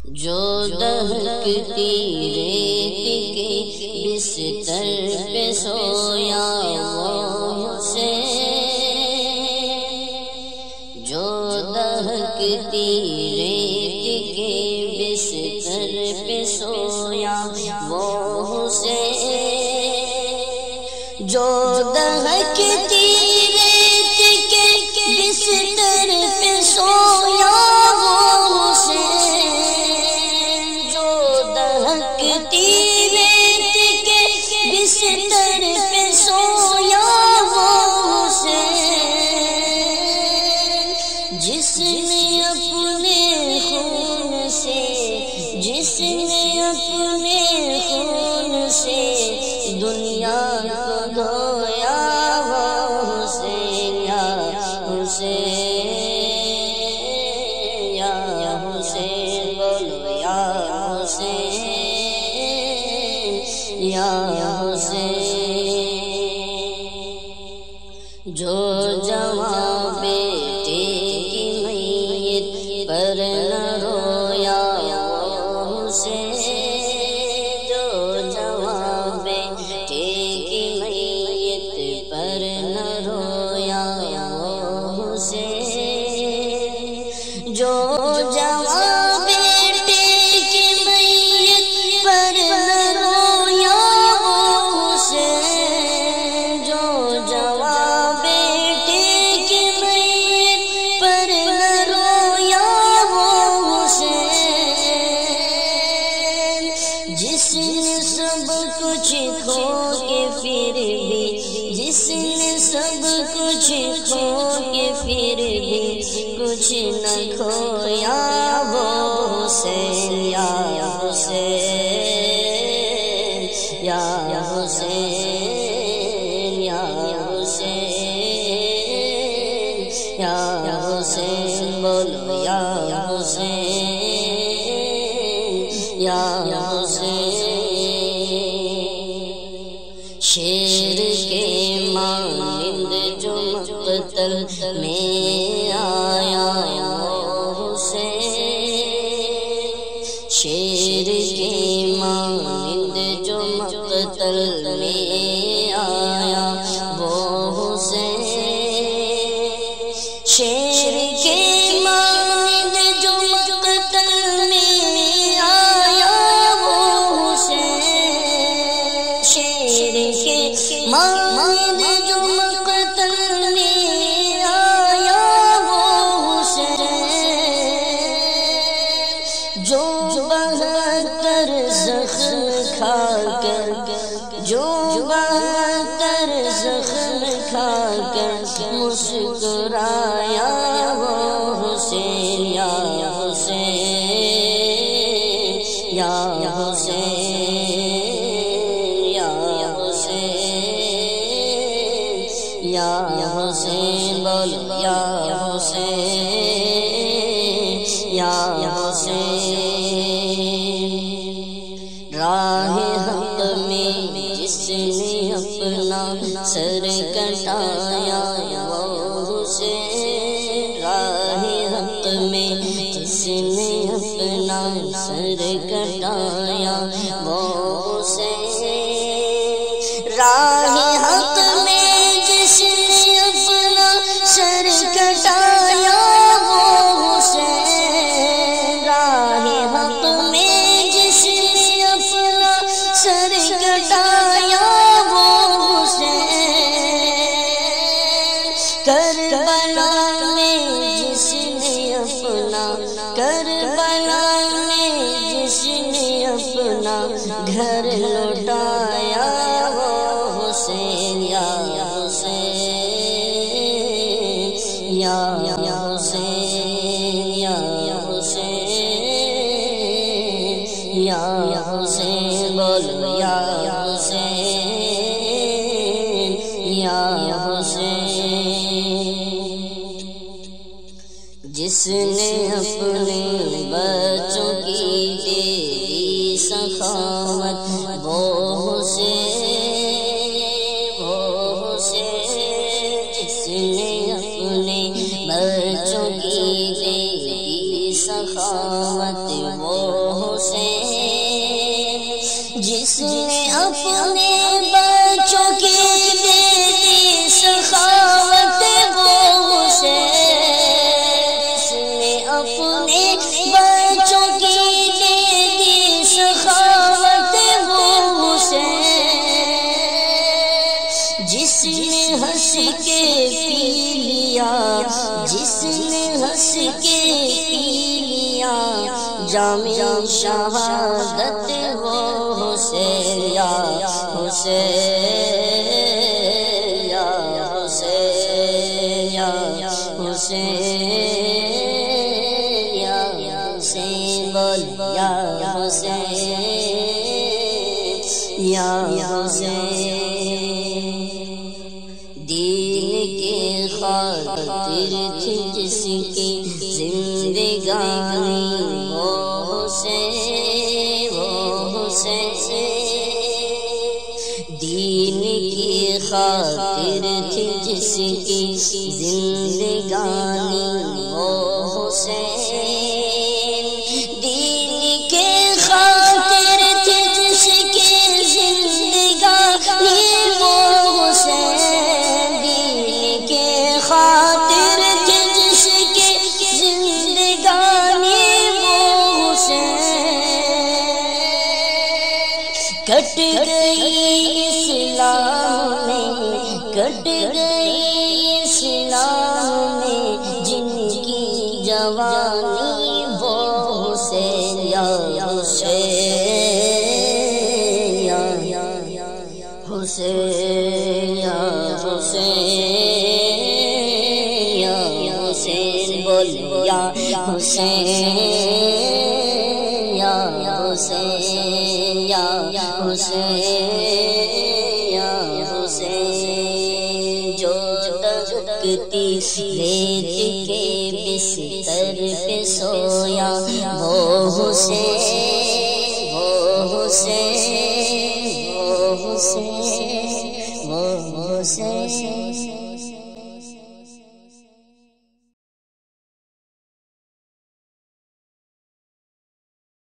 جو دہکتی ریت کے بستر پہ سویا وہ حسین، جو دہکتی ریت کے بستر پہ سویا وہ حسین، جو دہکتی ریت کے بستر پہ سویا وہ حسین، جو دہکتی ریت کے بستر پہ سویا وہ حسین، جس نے اپنے خون سے، جس نے اپنے خون سے دنیا کو دھویا وہ حسین، یا حسین، یا حسین، بولو یا حسین، یا حسین، جو جوان بیٹے کی میت پر نہ رویا وہ حسین، جو جوان بیٹے کی میت پر نہ رویا وہ حسین، جو جوان بیٹے کی میت پر نہ رویا وہ حسین، جو جوان بیٹے کی میت پر نہ رویا وہ حسین، جس نے سب کچھ کھو کے پھر بھی، جس نے سب کچھ کھو کے پھر بھی کچھ نہ کھویا وہ حسین، یا حسین، یا حسین، یا حسین، یا حسین، بولو یا حسین، یا حسین، شیر کے مانند جو مقتل میں آیا وہ حسین، شیر کے مانند جو مقتل میں آیا وہ حسین، شیر کے مانند جو مقتل میں آیا وہ حسین، شیر کے مانند جو مقتل میں آیا وہ حسین، جو 72 زخم کھا کر، جو 72 زخم کھا کر مسکرایا وہ حسین، یا حسین، یا حسین، یا حسین، یا حسین، بولو یا حسین، یا حسین، راہ حق میں جس نے اپنا سر کٹایا وہ حسین، راہ حق میں جس نے اپنا سر کٹایا وہ حسین، راہ حق میں جس نے اپنا سر کٹایا وہ حسین، راہ حق میں جس نے اپنا سر کٹایا وہ حسین، کربلا میں جس نے اپنا، کربلا میں جس نے اپنا گھر لوٹایا وہ حسین، یا حسین، یا حسین، یا حسین، یا حسین، بولو یا حسین، یا حسین، جس نے اپنے بچوں کی دے دی سخاوت وہ حسین، وہ حسین، جس نے اپنے بچوں کی دے دی سخاوت وہ حسین جس نے اپنے بچوں کی دے دی سخاوت وہ حسین جس نے اپنے بچوں کی دے دی سخاوت وہ حسین جس نے ہنس کے پی لیا جس نے ہنس کے پی لیا جام شہادت وہ حسین یا حسین یا حسین یا حسین یا حسین بول یا حسین یا حسین دین کی خاطر تھی جس کی زندگانی وہ حسین دین کی خاطر تھی جس کی زندگانی وہ حسین دین کی خاطر تھی جس کی زندگانی وہ حسین دین کی خاطر تھی جس کی زندگانی وہ حسین کٹ گئی اسلام میں کٹ گئی اسلام میں جن کی جوانی وہ حسین یا حسین یا حسین یا حسین یا حسین بول یا حسین یا حسین یا حسین یا حسین جو دھڑکتی ریت کے بستر پہ سویا وہ حسین وہ حسین وہ حسین وہ حسین